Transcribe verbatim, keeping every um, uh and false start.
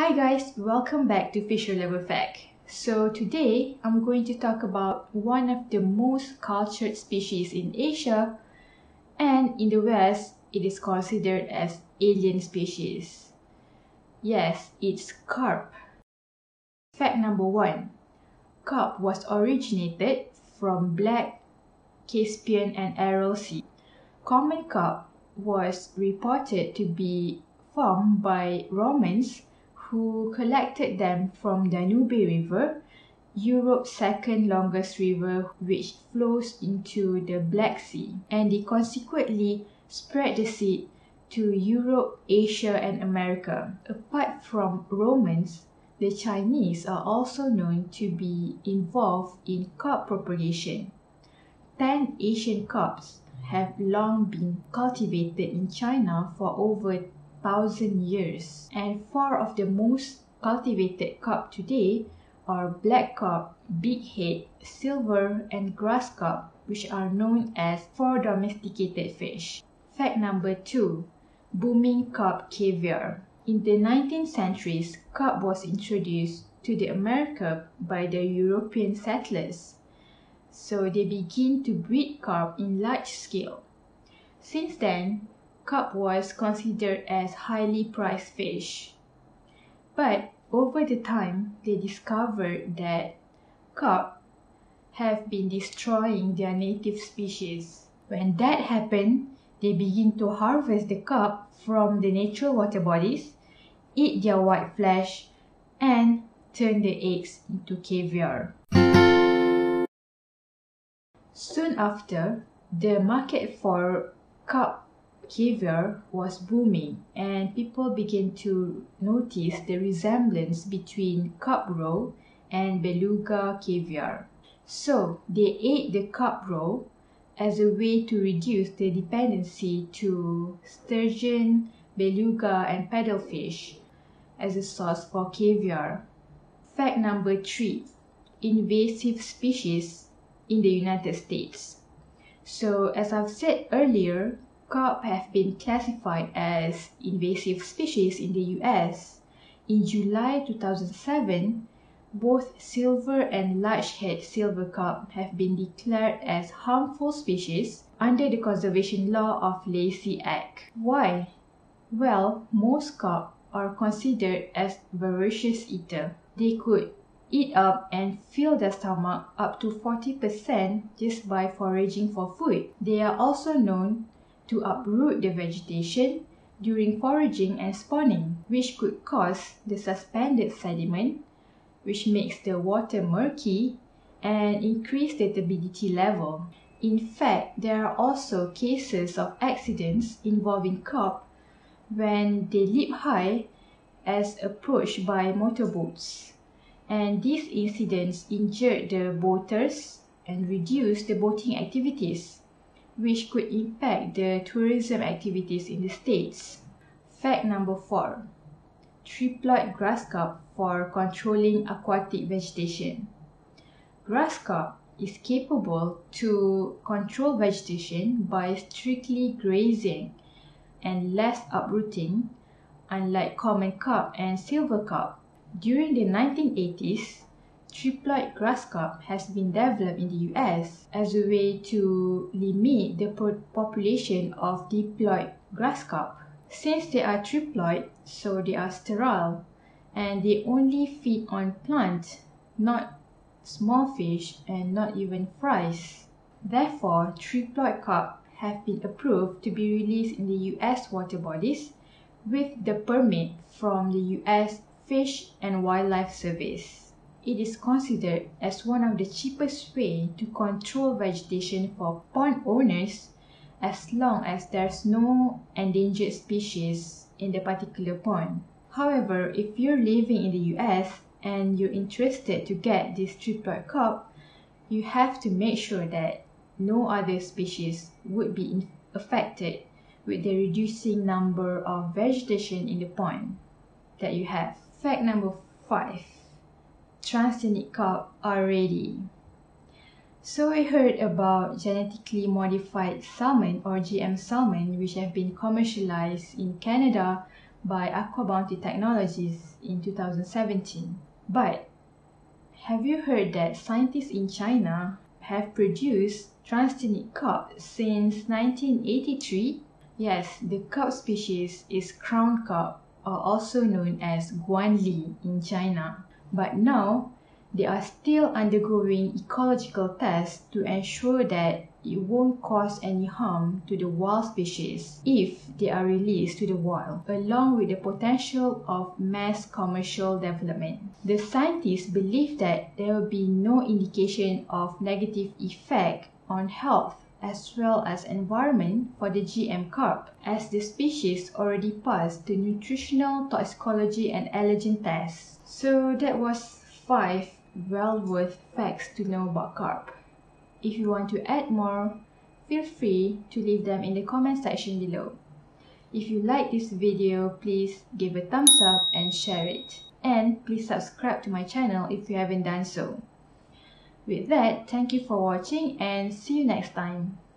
Hi guys, welcome back to Fisholover Fact. So today I'm going to talk about one of the most cultured species in Asia, and in the West it is considered as alien species. Yes, it's carp. Fact number one. Carp was originated from Black, Caspian and Aral Sea. Common carp was reported to be formed by Romans who collected them from Danube River, Europe's second longest river, which flows into the Black Sea, and they consequently spread the seed to Europe, Asia and America. Apart from Romans, the Chinese are also known to be involved in carp propagation. Ten Asian carps have long been cultivated in China for over thousand years, and four of the most cultivated carp today are black carp, bighead, silver and grass carp, which are known as four domesticated fish. Fact number two. Booming carp caviar. In the nineteenth century, carp was introduced to the America by the European settlers, so they begin to breed carp in large scale. Since then, carp was considered as highly prized fish. But over the time, they discovered that carp have been destroying their native species. When that happened, they begin to harvest the carp from the natural water bodies, eat their white flesh, and turn the eggs into caviar. Soon after, the market for carp caviar was booming, and people began to notice the resemblance between carp roe and beluga caviar. So they ate the carp roe as a way to reduce the dependency to sturgeon, beluga and paddlefish as a source for caviar. Fact number three. Invasive species in the United States. So as I've said earlier, carp have been classified as invasive species in the U S. In July two thousand seven, both silver and largehead silver carp have been declared as harmful species under the Conservation Law of Lacey Act. Why? Well, most carp are considered as voracious eater. They could eat up and fill their stomach up to forty percent just by foraging for food. They are also known to uproot the vegetation during foraging and spawning, which could cause the suspended sediment, which makes the water murky and increase the turbidity level. In fact, there are also cases of accidents involving carp when they leap high as approached by motorboats, and these incidents injured the boaters and reduced the boating activities, which could impact the tourism activities in the States. Fact number four. Triploid grass carp for controlling aquatic vegetation. Grass carp is capable to control vegetation by strictly grazing and less uprooting, unlike common carp and silver carp. During the nineteen eighties, triploid grass carp has been developed in the U S as a way to limit the population of diploid grass carp. Since they are triploid, so they are sterile, and they only feed on plants, not small fish and not even fries. Therefore, triploid carp have been approved to be released in the U S water bodies with the permit from the U S Fish and Wildlife Service. It is considered as one of the cheapest ways to control vegetation for pond owners, as long as there's no endangered species in the particular pond. However, if you're living in the U S and you're interested to get this triploid carp, you have to make sure that no other species would be affected with the reducing number of vegetation in the pond that you have. Fact number five. Transgenic carp are ready. So I heard about genetically modified salmon or G M salmon, which have been commercialized in Canada by AquaBounty Technologies in two thousand seventeen. But have you heard that scientists in China have produced transgenic carp since nineteen eighty-three? Yes, the carp species is crown carp, or also known as guanli in China. But now, they are still undergoing ecological tests to ensure that it won't cause any harm to the wild species if they are released to the wild, along with the potential of mass commercial development. The scientists believe that there will be no indication of negative effect on health as well as environment for the G M carp, as the species already passed the nutritional, toxicology and allergen tests. So that was five well worth facts to know about carp. If you want to add more, feel free to leave them in the comment section below. If you like this video, please give a thumbs up and share it. And please subscribe to my channel if you haven't done so. With that, thank you for watching and see you next time.